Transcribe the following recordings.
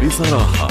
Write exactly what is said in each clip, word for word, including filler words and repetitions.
بصراحة.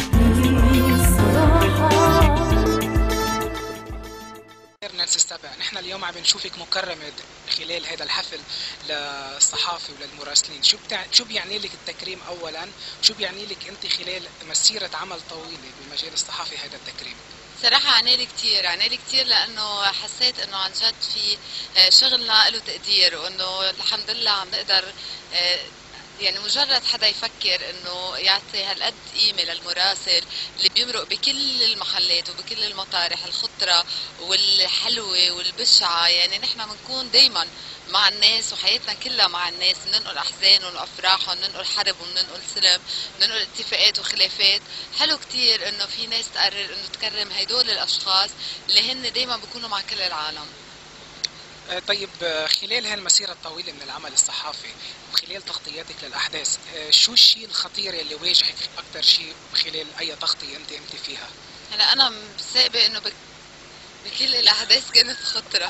نانسي السابع، نحن اليوم عم نشوفك مكرمة خلال هذا الحفل للصحافة وللمراسلين. شو بتع... شو بيعني لك التكريم أولا؟ شو بيعني لك أنت خلال مسيرة عمل طويلة بمجال الصحافة هذا التكريم؟ صراحة عنالي كتير عنالي كتير لأنه حسيت إنه عن جد في شغلنا له تقدير، وإنه الحمد لله عم نقدر يعني مجرد حدا يفكر انه يعطي هالقد قيمه للمراسل اللي بيمرق بكل المحلات وبكل المطارح الخطره والحلوه والبشعه. يعني نحن بنكون دائما مع الناس وحياتنا كلها مع الناس، بننقل احزانهم وافراحهم، بننقل حرب وبننقل سلم، بننقل اتفاقات وخلافات. حلو كتير انه في ناس تقرر انه تكرم هدول الاشخاص اللي هن دائما بيكونوا مع كل العالم. طيب، خلال هالمسيرة الطويلة من العمل الصحافي وخلال تغطياتك للأحداث، شو الشيء الخطير اللي واجهك أكثر شيء خلال أي تغطية أنت قمتي فيها؟ هلا أنا سابق إنه بك بكل الأحداث كانت خطرة.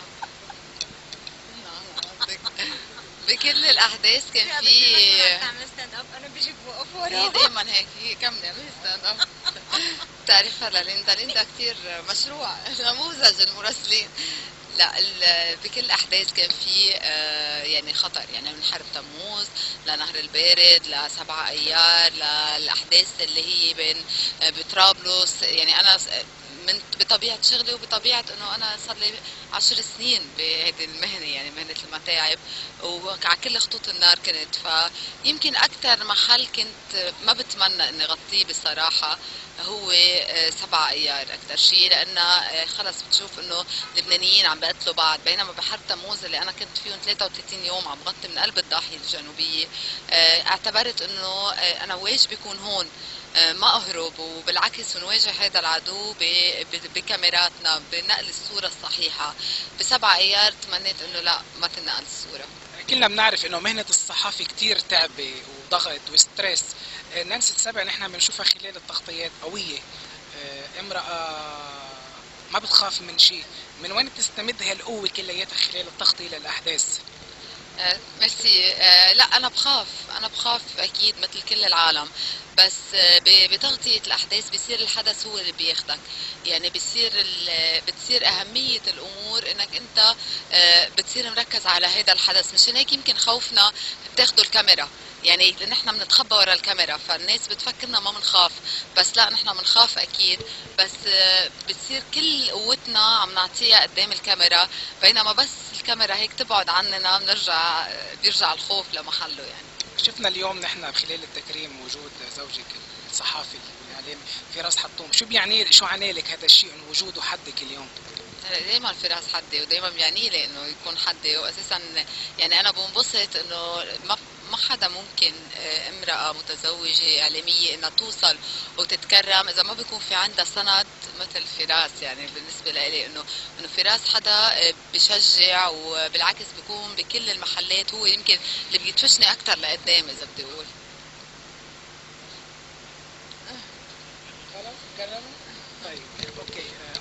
بكل الأحداث كان في تعمل ستاند اب، أنا بيجي بوقف ورا. هي دايما هيك، هي كملي اعملي ستاند اب. بتعرفها لليندا، ليندا كثير مشروع نموذج المراسلين. لا، بكل الاحداث كان في يعني خطر، يعني من حرب تموز لنهر البارد لسبعة ايار للاحداث اللي هي بين بطرابلس. يعني انا من بطبيعه شغلي وبطبيعه انه انا صار لي عشر سنين بهذه المهنه، يعني مهنه المتاعب، وعلى كل خطوط النار كنت. فيمكن اكثر محل كنت ما بتمنى اني اغطيه بصراحه هو سبعة ايار اكثر شيء، لان خلص بتشوف انه اللبنانيين عم بيقتلوا بعض، بينما بحرب تموز اللي انا كنت فيهم ثلاثة وثلاثين يوم عم بغطي من قلب الضاحيه الجنوبيه، اعتبرت انه انا واجبي يكون هون، ما اهرب، وبالعكس ونواجه هذا العدو بكاميراتنا بنقل الصوره الصحيحه. بسبع ايار تمنيت انه لا، ما تنقل الصوره. كلنا بنعرف انه مهنة الصحافي كتير تعبة وضغط وستريس. نانسي السابع نحن بنشوفها خلال التغطيات قوية، امرأة ما بتخاف من شيء. من وين بتستمد هالقوة كلياتها خلال التغطية للأحداث؟ آه ميرسي. آه لا، أنا بخاف أنا بخاف أكيد مثل كل العالم، بس آه بتغطية الأحداث بصير الحدث هو اللي بياخدك. يعني بصير بتصير أهمية الأمور إنك أنت آه بتصير مركز على هذا الحدث. مشان هيك يمكن خوفنا بتاخدوا الكاميرا، يعني نحن بنتخبى ورا الكاميرا، فالناس بتفكرنا ما بنخاف، بس لا، نحن بنخاف اكيد. بس بتصير كل قوتنا عم نعطيها قدام الكاميرا، بينما بس الكاميرا هيك تبعد عننا بنرجع بيرجع الخوف لمحله. يعني شفنا اليوم نحن خلال التكريم وجود زوجك الصحافي والاعلامي فراس حطوم. شو بيعني شو عني لك هذا الشيء انه وجوده حدك اليوم؟ دايما فراس حدي، ودايما بيعني لي انه يكون حدي، واساسا يعني انا بنبسط انه ما ما حدا ممكن امرأة متزوجة إعلامية إنها توصل وتتكرم إذا ما بيكون في عندها سند مثل فراس. يعني بالنسبة لي إنه إنه فراس حدا بشجع، وبالعكس بيكون بكل المحلات هو يمكن اللي بيدفشني أكثر لقدام إذا بدي أقول. طيب أوكي.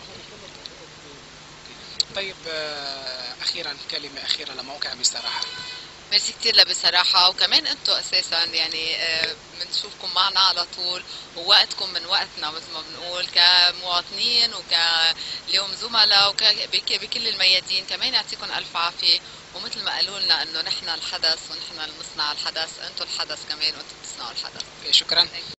طيب، أخيرا كلمة أخيرة لموقع بصراحة. ميرسي كتير لبصراحة، وكمان انتو اساسا يعني بنشوفكم معنا على طول، ووقتكم من وقتنا مثل ما بنقول كمواطنين وكاليوم زملاء وبكل الميادين. كمان يعطيكم الف عافية، ومثل ما قالوا لنا انه نحن الحدث ونحن اللي بنصنع الحدث، انتو الحدث كمان وانتو بتصنعوا الحدث. شكرا.